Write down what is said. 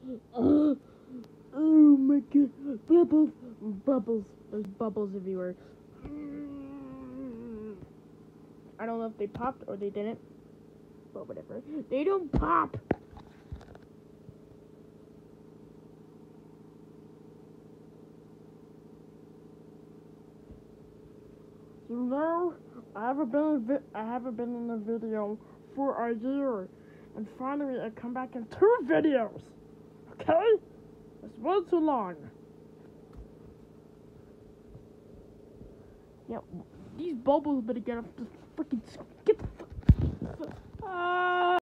Oh my god. Bubbles. Bubbles. There's bubbles everywhere. I don't know if they popped or they didn't. But whatever. They don't pop! So now, I haven't been in a video for a year. And finally I come back in 2 videos. Okay? It's way too long. Yeah, these bubbles better get off the freaking... Get the...